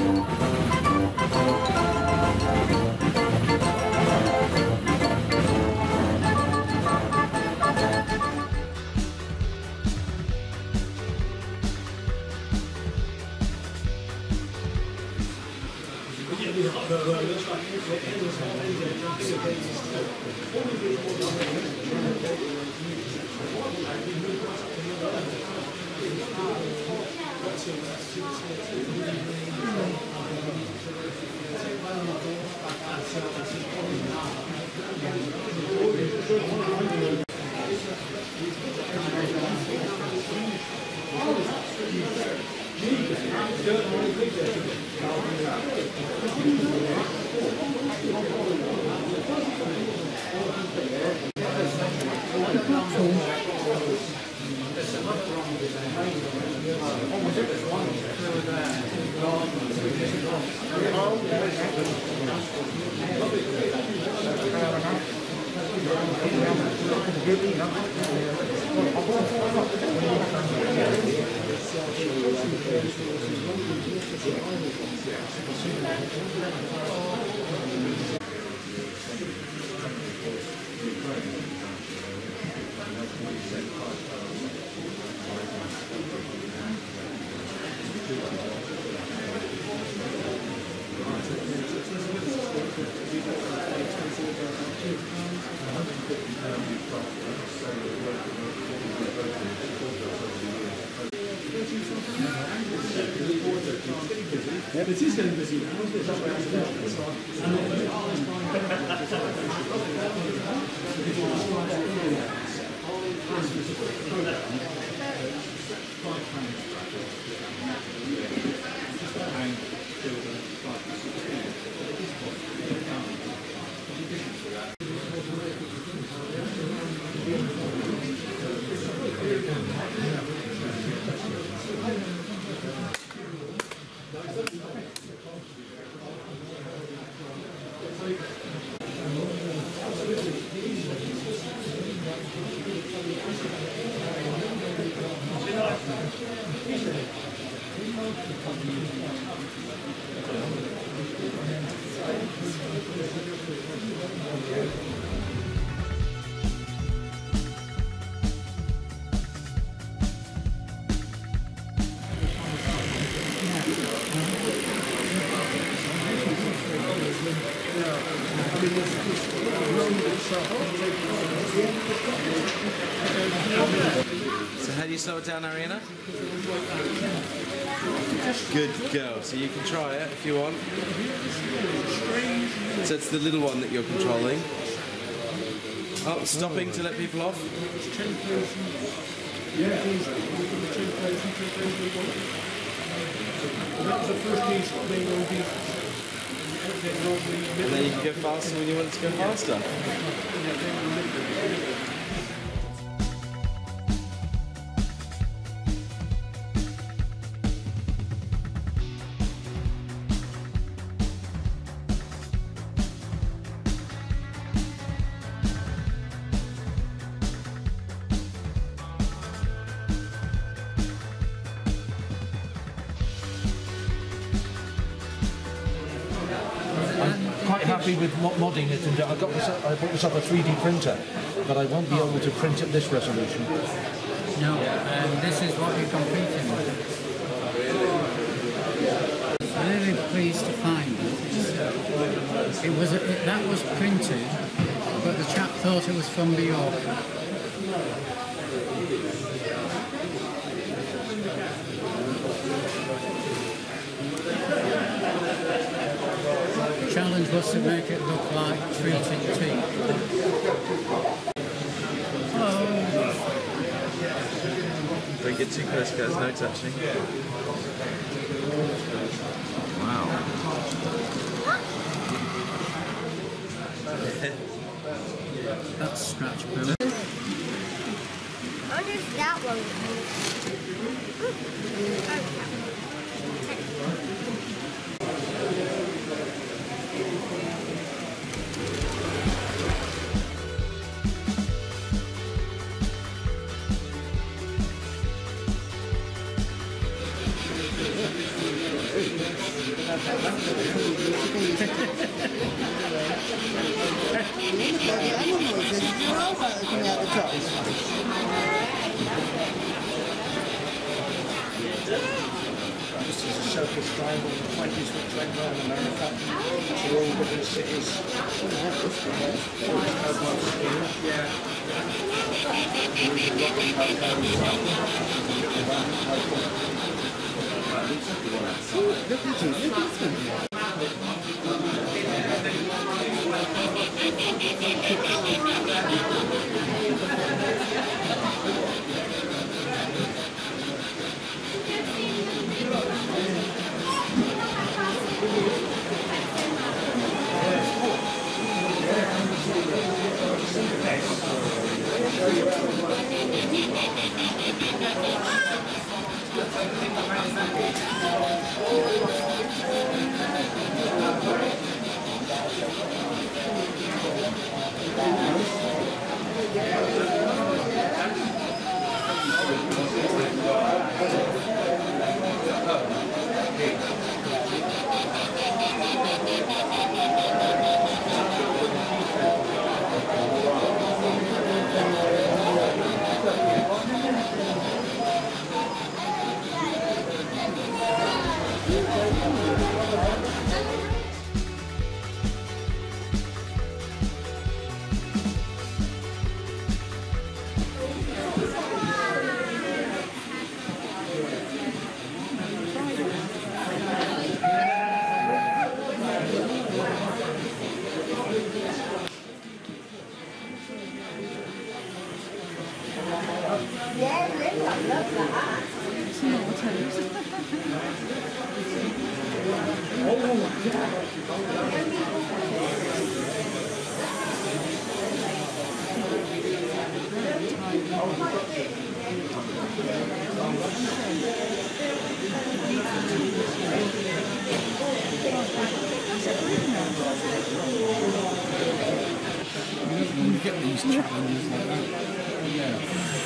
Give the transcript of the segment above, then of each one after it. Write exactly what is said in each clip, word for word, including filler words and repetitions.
It is getting busy now, isn't it? So how do you slow it down, Ariana? Good girl. So you can try it if you want. So it's the little one that you're controlling. Oh, stopping to let people off. And then you can go faster when you want it to go faster. With modding it, and I got myself, I bought myself a three D printer, but I won't be able to print at this resolution. No, um, this is what you're competing with. Really pleased to find that it was a, it, that was printed, but the chap thought it was from New York. The challenge was to make it look like treated teak. Hello. Don't get too close, guys. No touching. Wow. That's scratch proof. I wonder if that one coming out the top. This is a circus drive on the twenties which went around America to all different cities. Yeah. Look at you, look at you. You get these challenges like that. Yeah.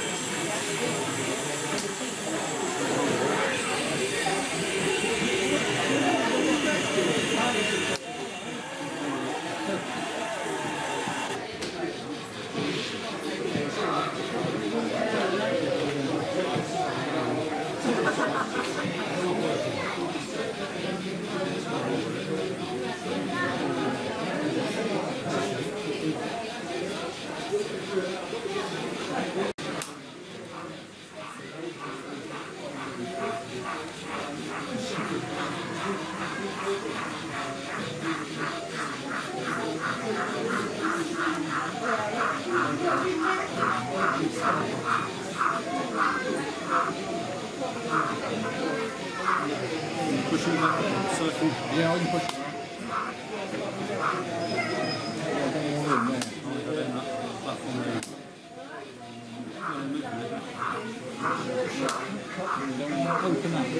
Pushing that circle. Yeah, I can push it. Open up.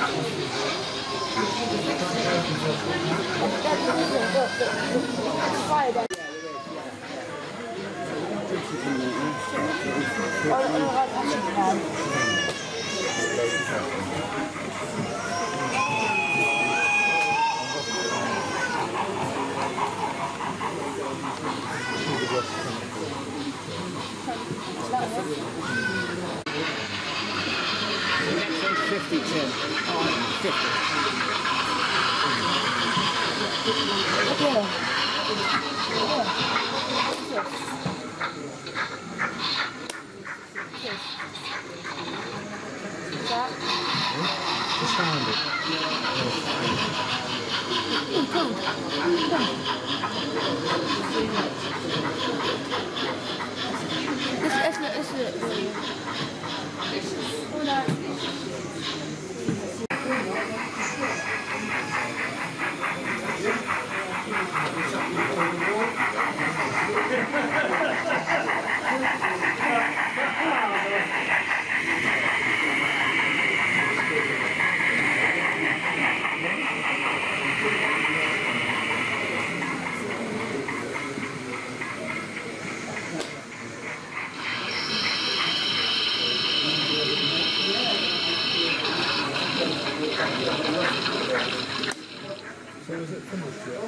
Next one's fifty-two. fifty. Just found it. So is it finished yet?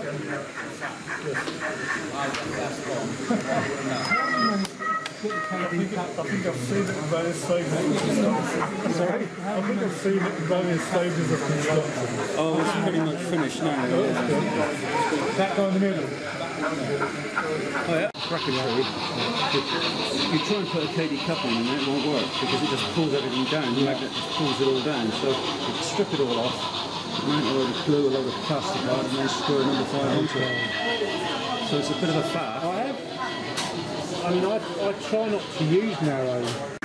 I think, I think I've seen it in various stages of construction. Sorry? I think I've seen it in various stages of construction. Oh, it's pretty much finished now. That guy in the middle? Oh yeah. Fracknell. You try and put a K D coupling in there, it won't work because it just pulls everything down. The magnet just pulls it all down. So you strip it all off, mount a load of glue, a load of plastic on, and then screw a number five onto it. So it's a bit of a faff. I have. I mean, I, I try not to use narrow.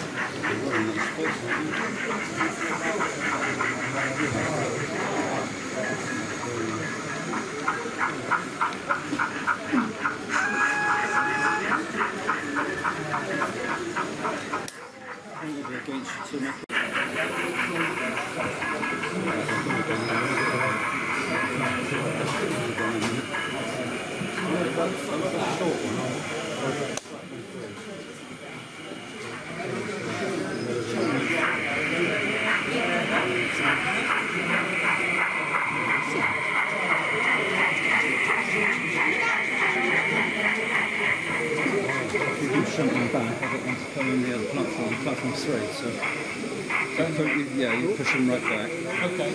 Something back, I don't want to come in the other platform, platform three, so don't put, you, yeah, you push them right back. Okay.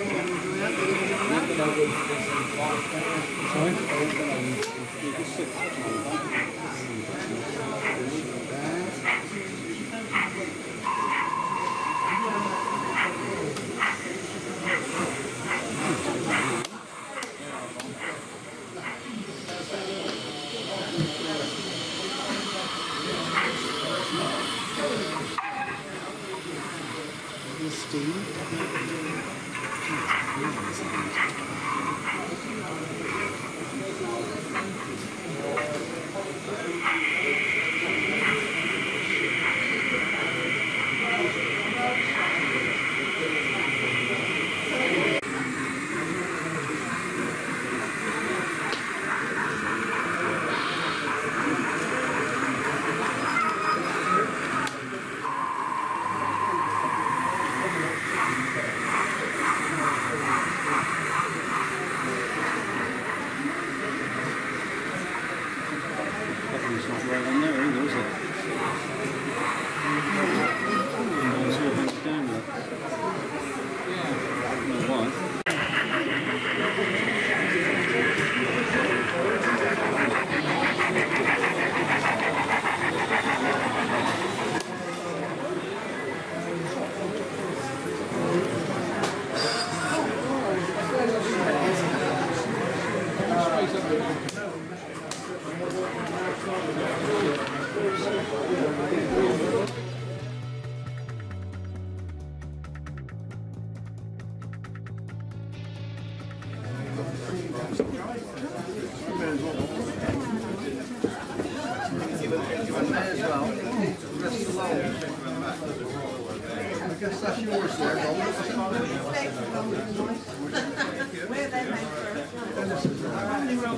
I guess that's yours there, Rob.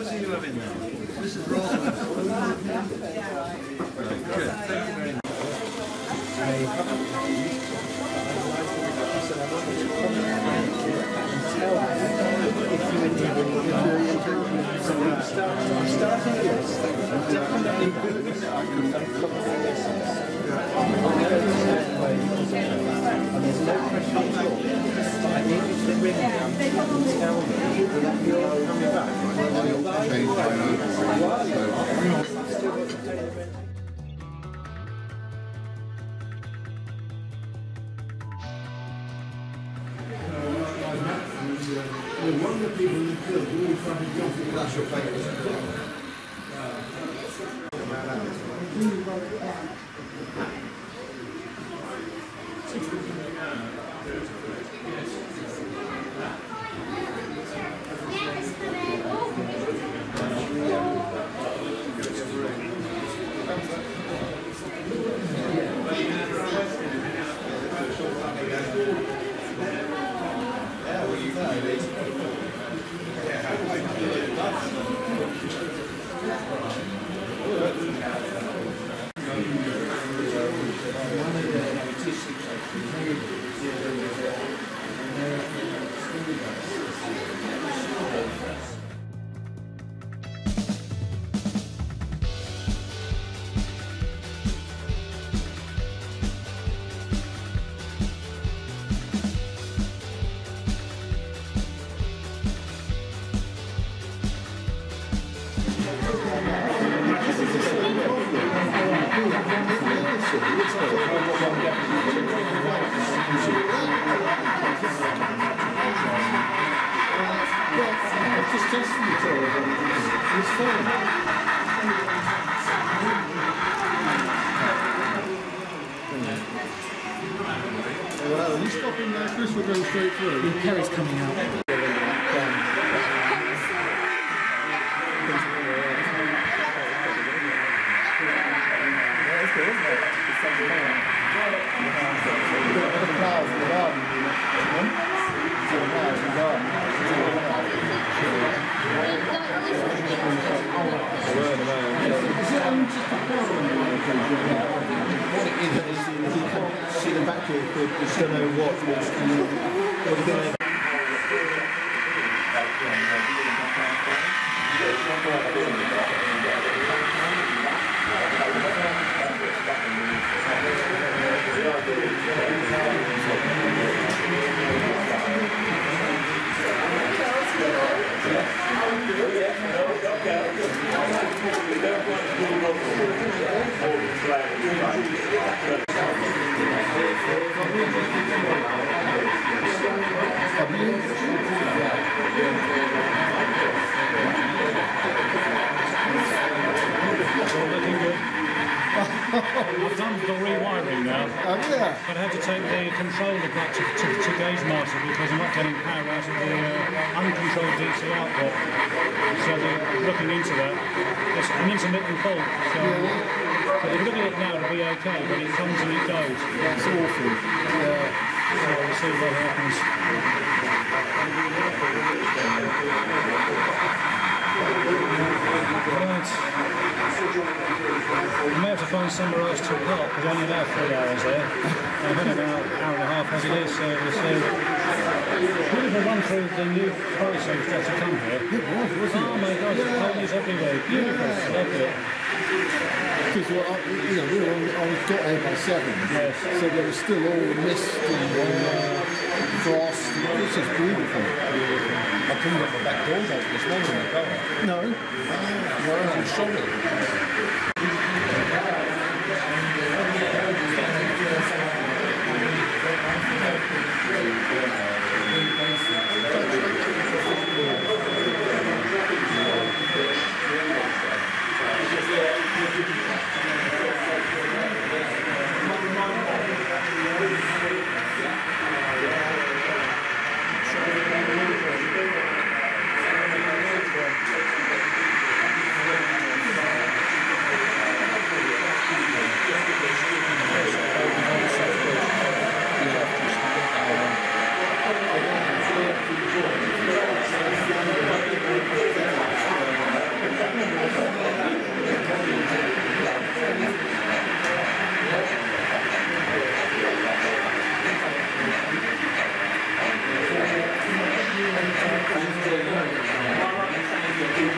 What do you have in there? This is raw. Good. Thank you very much. Starting, yes, definitely good. I can and there's no pressure at all. I need you to ring them and tell me that you're coming back. One of the people in the field really trying to jump in. That's your favourite. Well, are you stopping there, Chris? We're going straight through. The carry's coming out. See the battery, we just don't know what what's what are going to. I've done the rewiring now. Oh yeah. But I had to take the controller back to, to, to gauge master because I'm not getting power out of the uh, uncontrolled D C output. So they're looking into that. It's an intermittent fault. So but if you look at it now, it'll be okay, but it comes and it goes. That's awful. Yeah. So we'll see what happens. Right. I may have to find somewhere else to park because I only have three hours there. I've had about an hour and a half as it is, so we'll see. Beautiful run through the new process that's to come here. It was, wasn't Oh it? my God, there's ponies everywhere. Beautiful, loved it. Because well, I, you know, we were on, I was got there by seven, Yes. so there was still all the mist and uh, frost. It was just beautiful. I couldn't get my back doors open this morning in the car. No. Wow. I'm sorry.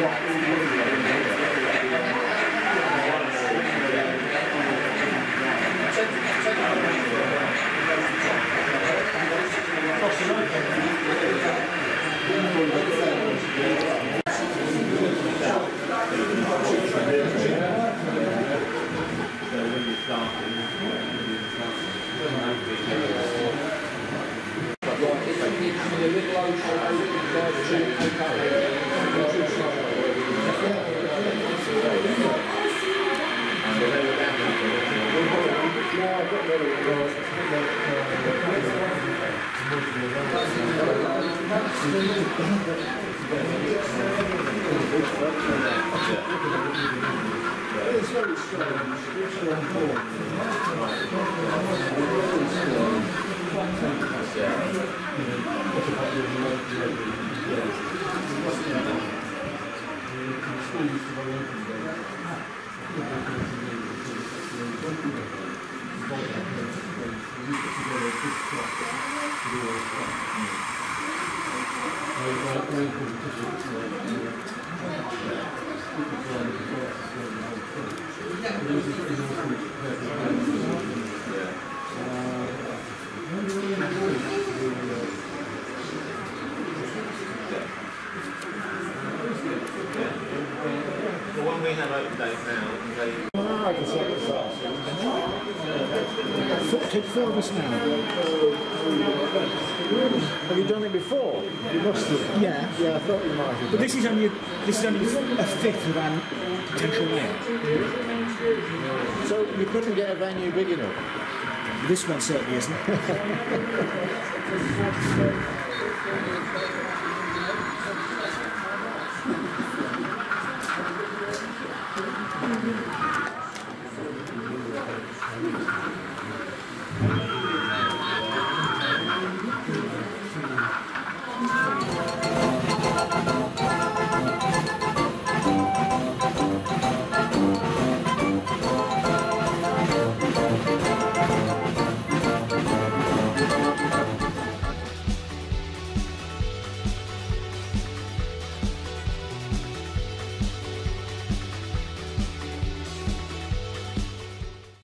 Take four of us now. Have you done it before? You must have. Yeah. Yeah, I thought you might have. But this is only a, this is only a fifth of our potential layout. So you couldn't get a venue big enough? This one certainly isn't.